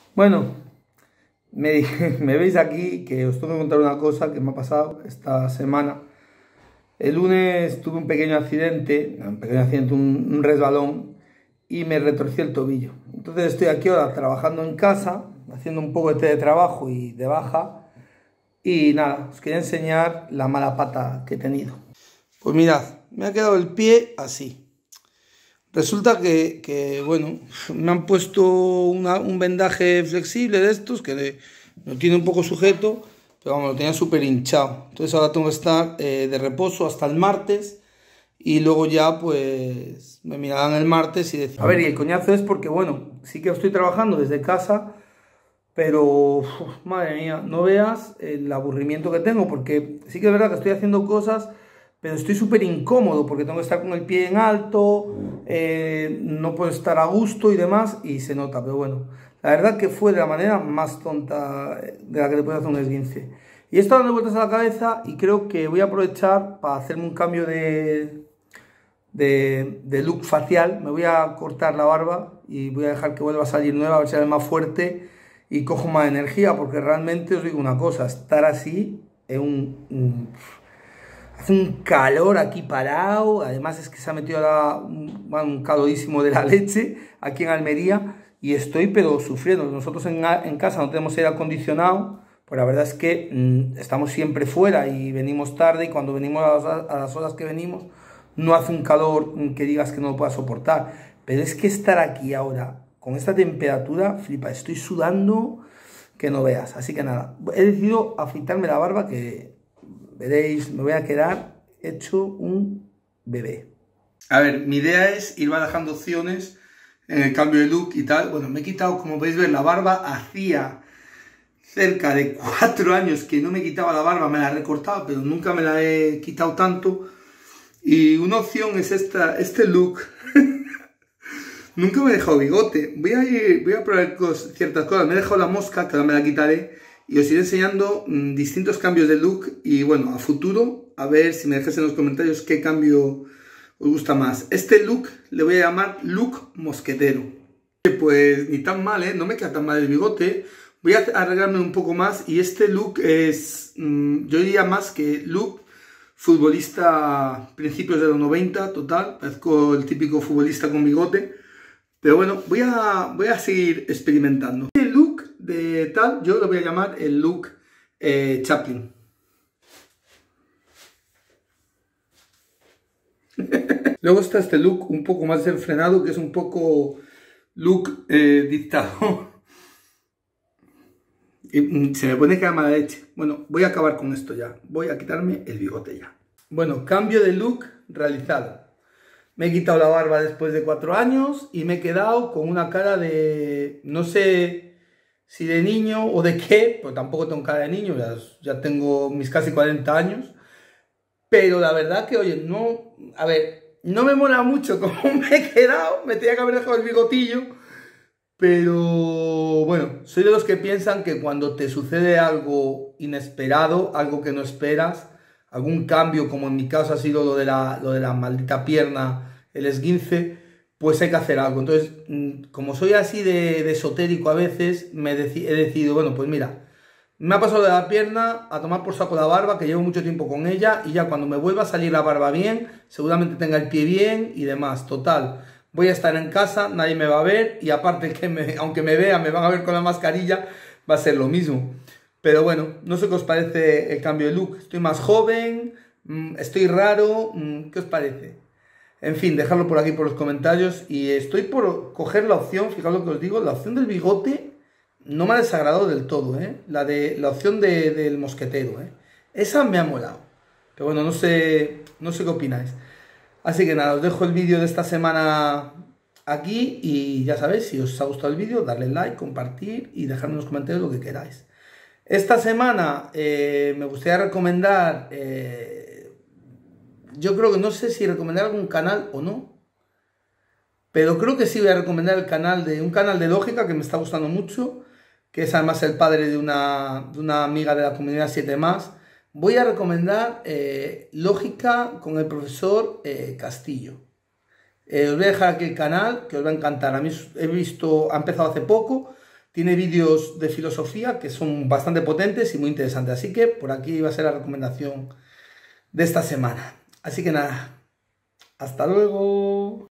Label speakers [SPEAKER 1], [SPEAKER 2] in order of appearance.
[SPEAKER 1] Bueno, me veis aquí que os tengo que contar una cosa que me ha pasado esta semana. El lunes tuve un pequeño accidente, un resbalón y me retorcí el tobillo. Entonces estoy aquí ahora trabajando en casa, haciendo un poco de teletrabajo y de baja. Y nada, os quería enseñar la mala pata que he tenido. Pues mirad, me ha quedado el pie así. Resulta bueno, me han puesto un vendaje flexible de estos que lo tiene un poco sujeto, pero vamos, lo tenía súper hinchado. Entonces ahora tengo que estar de reposo hasta el martes y luego ya pues me mirarán el martes y decir... A ver, y el coñazo es porque, bueno, sí que estoy trabajando desde casa, pero madre mía, no veas el aburrimiento que tengo, porque sí que es verdad que estoy haciendo cosas, pero estoy súper incómodo porque tengo que estar con el pie en alto, no puedo estar a gusto y demás, y se nota, pero bueno, la verdad que fue de la manera más tonta de la que te puede hacer un esguince. Y esto dando vueltas a la cabeza y creo que voy a aprovechar para hacerme un cambio de look facial. Me voy a cortar la barba y voy a dejar que vuelva a salir nueva, a ver si sale más fuerte y cojo más energía, porque realmente os digo una cosa, estar así es hace un calor aquí parado, además es que se ha metido ahora un calorísimo de la leche aquí en Almería y estoy pero sufriendo. Nosotros en casa no tenemos aire acondicionado, pues la verdad es que estamos siempre fuera y venimos tarde, y cuando venimos a las horas que venimos no hace un calor que digas que no lo puedas soportar. Pero es que estar aquí ahora con esta temperatura, flipa, estoy sudando que no veas. Así que nada, he decidido afeitarme la barba, que veréis, me voy a quedar hecho un bebé. A ver, mi idea es ir barajando opciones en el cambio de look y tal. Bueno, me he quitado, como podéis ver, la barba. Hacía cerca de 4 años que no me quitaba la barba, me la he recortado, pero nunca me la he quitado tanto. Y una opción es este look. Nunca me he dejado bigote. Voy a probar ciertas cosas. Me he dejado la mosca, que ahora me la quitaré. Y os iré enseñando distintos cambios de look. Y bueno, a futuro, a ver si me dejáis en los comentarios qué cambio os gusta más. Este look le voy a llamar look mosquetero. Pues ni tan mal, ¿eh? No me queda tan mal el bigote. Voy a arreglarme un poco más. Y este look es, yo diría más que look futbolista principios de los 90, total. Parezco el típico futbolista con bigote. Pero bueno, voy a seguir experimentando. El look de tal, yo lo voy a llamar el look Chaplin. Luego está este look un poco más desenfrenado, que es un poco look dictador. Y se me pone que mala leche. Bueno, voy a acabar con esto ya. Voy a quitarme el bigote ya. Bueno, cambio de look realizado. Me he quitado la barba después de 4 años y me he quedado con una cara de... no sé si de niño o de qué, pues tampoco tengo cara de niño, ya tengo mis casi 40 años. Pero la verdad que, oye, no... A ver, no me mola mucho cómo me he quedado, me tenía que haber dejado el bigotillo. Pero bueno, soy de los que piensan que cuando te sucede algo inesperado, algo que no esperas, algún cambio, como en mi caso ha sido lo de la maldita pierna, el esguince, pues hay que hacer algo. Entonces, como soy así de esotérico a veces, he decidido, bueno, pues mira, me ha pasado de la pierna a tomar por saco la barba, que llevo mucho tiempo con ella, y ya cuando me vuelva a salir la barba bien, seguramente tenga el pie bien y demás. Total, voy a estar en casa, nadie me va a ver, y aparte que aunque me vean, me van a ver con la mascarilla, va a ser lo mismo. Pero bueno, no sé qué os parece el cambio de look. Estoy más joven, estoy raro, ¿qué os parece? En fin, dejadlo por aquí por los comentarios. Y estoy por coger la opción, fijaos lo que os digo, la opción del bigote no me ha desagradado del todo, ¿eh? La opción del mosquetero, ¿eh? Esa me ha molado. Pero bueno, no sé qué opináis. Así que nada, os dejo el vídeo de esta semana aquí y ya sabéis, si os ha gustado el vídeo, darle like, compartir y dejadme en los comentarios lo que queráis. Esta semana me gustaría recomendar, yo creo que no sé si recomendar algún canal o no, pero creo que sí voy a recomendar un canal de lógica que me está gustando mucho, que es además el padre de una amiga de la comunidad 7+. Voy a recomendar Lógica con el profesor Castillo. Os voy a dejar aquí el canal, que os va a encantar. A mí ha empezado hace poco, Tiene vídeos de filosofía que son bastante potentes y muy interesantes. Así que por aquí va a ser la recomendación de esta semana. Así que nada, hasta luego.